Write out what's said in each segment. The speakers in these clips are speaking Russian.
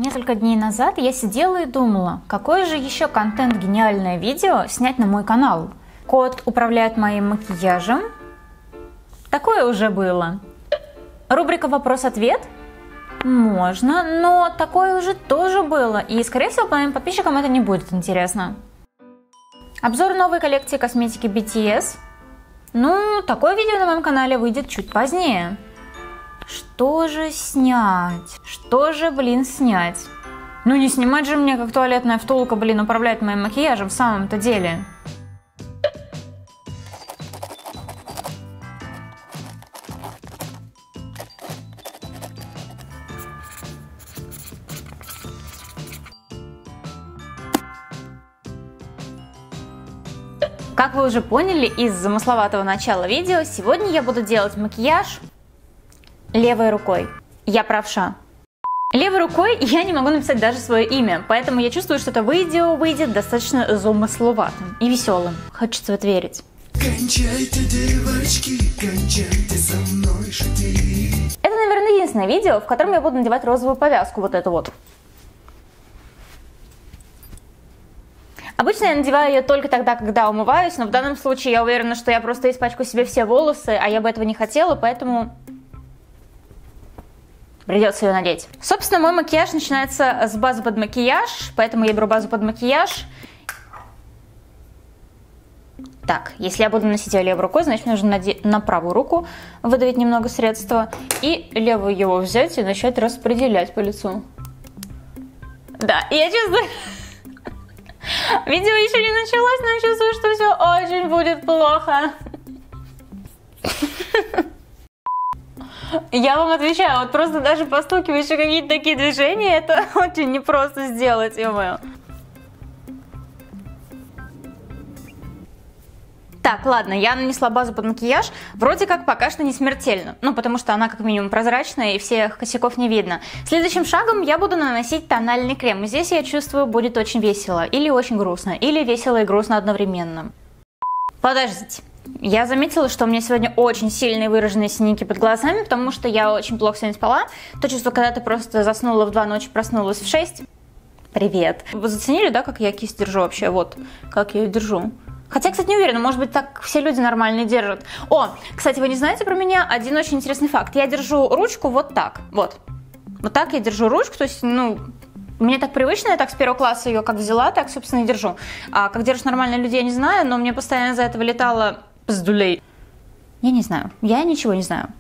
Несколько дней назад я сидела и думала, какое же еще контент гениальное видео снять на мой канал. Кот управляет моим макияжем. Такое уже было. Рубрика «Вопрос-ответ». Можно, но такое уже тоже было. И, скорее всего, по моим подписчикам это не будет интересно. Обзор новой коллекции косметики BTS. Ну, такое видео на моем канале выйдет чуть позднее. Что же снять? Что же, снять? Ну не снимать же мне, как туалетная втулка, управлять моим макияжем в самом-то деле. Как вы уже поняли из замысловатого начала видео, сегодня я буду делать макияж левой рукой. Я правша. Левой рукой я не могу написать даже свое имя, поэтому я чувствую, что это видео выйдет достаточно замысловатым и веселым. Хочется в это верить. Кончайте, девочки, кончайте со мной шутить. Это, наверное, единственное видео, в котором я буду надевать розовую повязку, вот эту вот. Обычно я надеваю ее только тогда, когда умываюсь, но в данном случае я уверена, что я просто испачкаю себе все волосы, а я бы этого не хотела, поэтому придется ее надеть. Собственно, мой макияж начинается с базы под макияж, поэтому я беру базу под макияж. Так, если я буду носить ее левой рукой, значит мне нужно на правую руку выдавить немного средства и левую его взять и начать распределять по лицу. Да, я чувствую... Видео еще не началось, но я чувствую, что все очень будет плохо. Я вам отвечаю, вот просто даже постукиваешь и какие-то такие движения, это очень непросто сделать, ё-моё. Так, ладно, я нанесла базу под макияж, вроде как пока что не смертельно, ну потому что она как минимум прозрачная и всех косяков не видно. Следующим шагом я буду наносить тональный крем, и здесь я чувствую будет очень весело, или очень грустно, или весело и грустно одновременно. Подождите, я заметила, что у меня сегодня очень сильные выраженные синяки под глазами, потому что я очень плохо сегодня спала. То чувство, когда ты просто заснула в 2 ночи, проснулась в 6. Привет. Вы заценили, да, как я кисть держу вообще? Вот, как я ее держу. Хотя, кстати, не уверена, может быть, так все люди нормально держат. О, кстати, вы не знаете про меня один очень интересный факт. Я держу ручку вот так, вот. Вот так я держу ручку, то есть, ну, мне так привычно, я так с 1 класса ее как взяла, так, собственно, и держу. А как держат нормальные люди, я не знаю, но мне постоянно из-за этого летало пиздулей. Я не знаю, я ничего не знаю.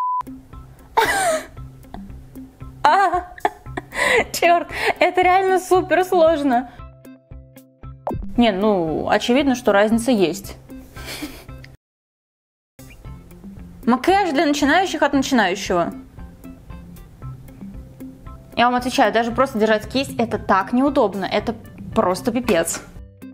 Черт, это реально супер сложно. Не, ну, очевидно, что разница есть. Макияж для начинающих от начинающего. Я вам отвечаю, даже просто держать кисть это так неудобно, это просто пипец.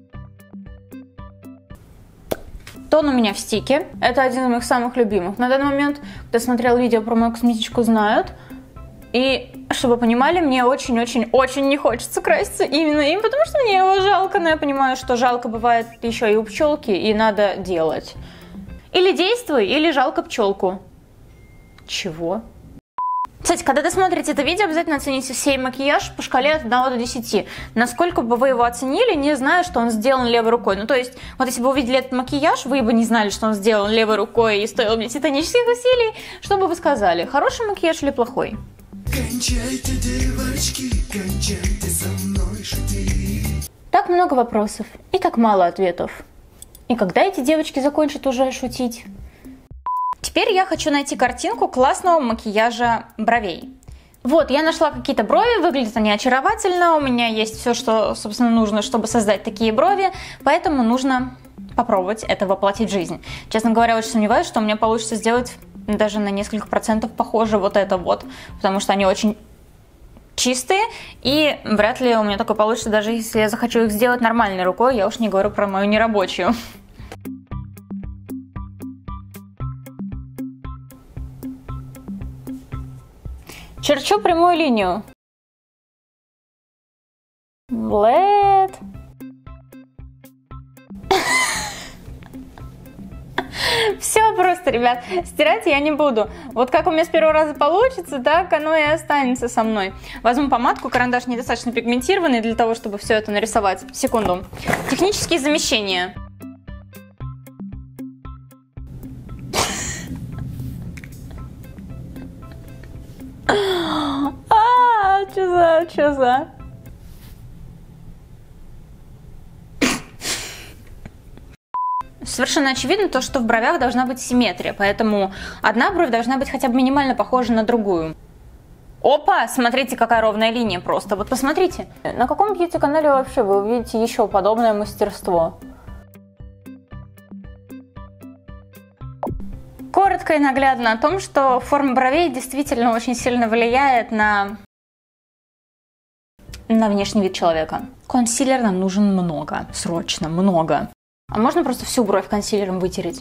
Тон у меня в стике, это один из моих самых любимых. На данный момент, кто смотрел видео про мою косметичку, знают. И, чтобы вы понимали, мне очень-очень-очень не хочется краситься именно им, потому что мне его жалко, но я понимаю, что жалко бывает еще и у пчелки, и надо делать. Или действуй, или жалко пчелку. Чего? Кстати, когда ты смотрите это видео, обязательно оцените сей макияж по шкале от 1 до 10. Насколько бы вы его оценили, не зная, что он сделан левой рукой. Ну, то есть, вот если бы вы увидели этот макияж, вы бы не знали, что он сделан левой рукой и стоил мне титанических усилий, что бы вы сказали, хороший макияж или плохой? Кончайте, девочки, кончайте со мной шутить. Так много вопросов и так мало ответов. И когда эти девочки закончат уже шутить? Теперь я хочу найти картинку классного макияжа бровей. Вот, я нашла какие-то брови, выглядят они очаровательно, у меня есть все, что, собственно, нужно, чтобы создать такие брови, поэтому нужно попробовать это воплотить в жизнь. Честно говоря, очень сомневаюсь, что у меня получится сделать даже на несколько процентов похоже вот это вот, потому что они очень чистые, и вряд ли у меня такое получится, даже если я захочу их сделать нормальной рукой, я уж не говорю про мою нерабочую. Черчу прямую линию. Все просто, ребят, стирать я не буду. Вот как у меня с первого раза получится, так оно и останется со мной. Возьму помадку, карандаш недостаточно пигментированный для того, чтобы все это нарисовать. Секунду. Технические замещения. Чё за? Совершенно очевидно то, что в бровях должна быть симметрия, поэтому одна бровь должна быть хотя бы минимально похожа на другую. Опа, смотрите, какая ровная линия просто, вот посмотрите. На каком бьюти-канале вообще вы увидите еще подобное мастерство? Коротко и наглядно о том, что форма бровей действительно очень сильно влияет на внешний вид человека. Консилер нам нужен много, срочно, много. А можно просто всю бровь консилером вытереть?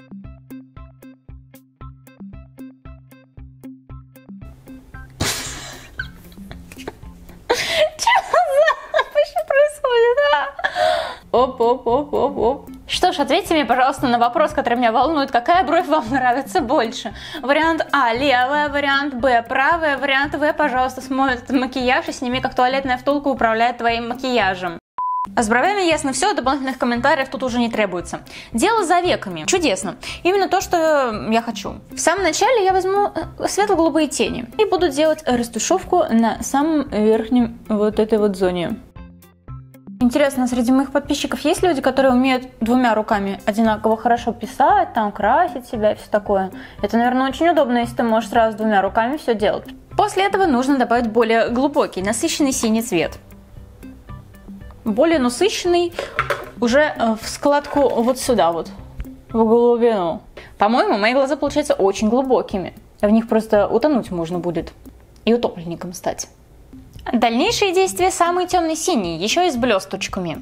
Что происходит, а? Оп. Что ж, ответьте мне, пожалуйста, на вопрос, который меня волнует. Какая бровь вам нравится больше? Вариант А – левая, вариант Б – правая, вариант В – пожалуйста, смой этот макияж и сними, как туалетная втулка управляет твоим макияжем. А с бровями ясно все, дополнительных комментариев тут уже не требуется. Дело за веками. Чудесно. Именно то, что я хочу. В самом начале я возьму светло-голубые тени и буду делать растушевку на самом верхнем вот этой вот зоне. Интересно, среди моих подписчиков есть люди, которые умеют двумя руками одинаково хорошо писать, там красить себя и все такое. Это, наверное, очень удобно, если ты можешь сразу двумя руками все делать. После этого нужно добавить более глубокий, насыщенный синий цвет. Более насыщенный уже в складку вот сюда вот, в глубину. По-моему, мои глаза получаются очень глубокими. В них просто утонуть можно будет и утопленником стать. Дальнейшие действия самый темный синий, еще и с блесточками.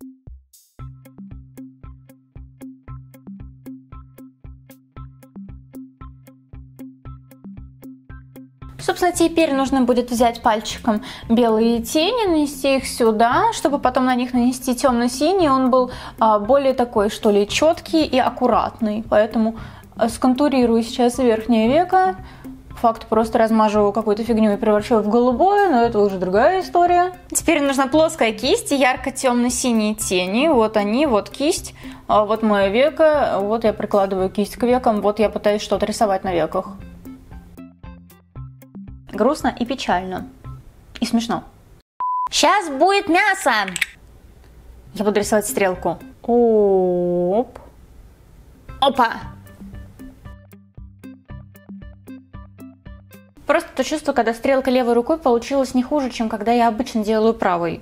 Собственно, теперь нужно будет взять пальчиком белые тени, нанести их сюда, чтобы потом на них нанести темно-синий. Он был более такой, что ли, четкий и аккуратный. Поэтому сконтурирую сейчас верхнее веко. Факт, просто размажу какую-то фигню и превращаю в голубое, но это уже другая история. Теперь нужна плоская кисть и ярко-темно-синие тени. Вот они, вот кисть, вот мое веко, вот я прикладываю кисть к векам, вот я пытаюсь что-то рисовать на веках. Грустно и печально. И смешно. Сейчас будет мясо! Я буду рисовать стрелку. Оп. Опа! Просто то чувство, когда стрелка левой рукой получилось не хуже, чем когда я обычно делаю правой.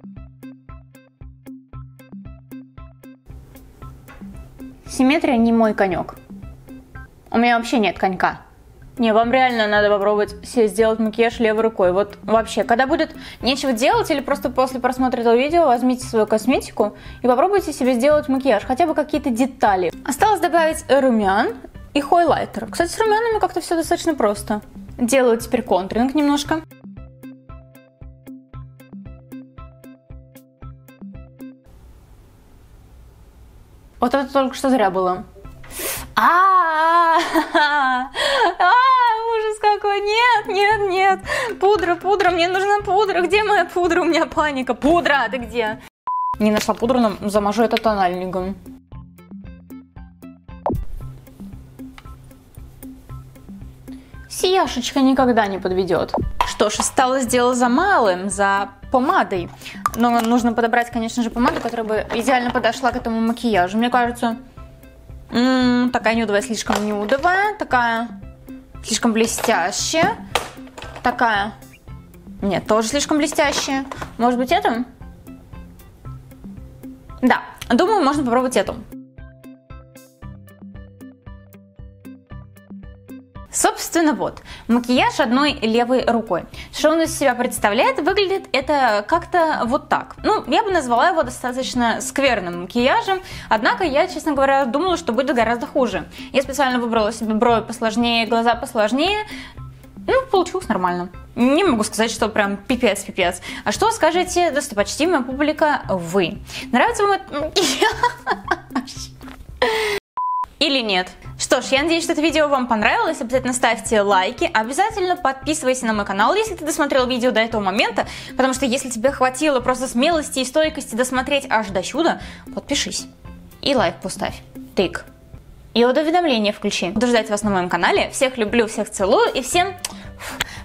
Симметрия не мой конек. У меня вообще нет конька. Не, вам реально надо попробовать себе сделать макияж левой рукой. Вот вообще, когда будет нечего делать или просто после просмотра этого видео, возьмите свою косметику и попробуйте себе сделать макияж, хотя бы какие-то детали. Осталось добавить румян и хайлайтер. Кстати, с румянами как-то все достаточно просто. Делаю теперь контуринг немножко. Вот это только что зря было. Ужас какой! Нет! Пудра, мне нужна пудра. Где моя пудра? У меня паника. Пудра, ты где? Не нашла пудру, но замажу это тональником. Сияшечка никогда не подведет. Что ж, осталось дело за малым, за помадой. Но нужно подобрать, конечно же, помаду, которая бы идеально подошла к этому макияжу. Мне кажется, такая нюдовая, слишком нюдовая, такая слишком блестящая, такая, нет, тоже слишком блестящая. Может быть, эту? Да, думаю, можно попробовать эту. Собственно, вот, макияж одной левой рукой. Что он из себя представляет? Выглядит это как-то вот так. Ну, я бы назвала его достаточно скверным макияжем, однако я, честно говоря, думала, что будет гораздо хуже. Я специально выбрала себе брови посложнее, глаза посложнее. Ну, получилось нормально. Не могу сказать, что прям пипец-пипец. А что скажете, достопочтимая публика, вы? Нравится вам этот макияж? или нет. Что ж, я надеюсь, что это видео вам понравилось. Обязательно ставьте лайки, обязательно подписывайся на мой канал, если ты досмотрел видео до этого момента, потому что если тебе хватило просто смелости и стойкости досмотреть аж до сюда, подпишись. И лайк поставь. Тык. И уведомления включи. Буду ждать вас на моем канале. Всех люблю, всех целую и всем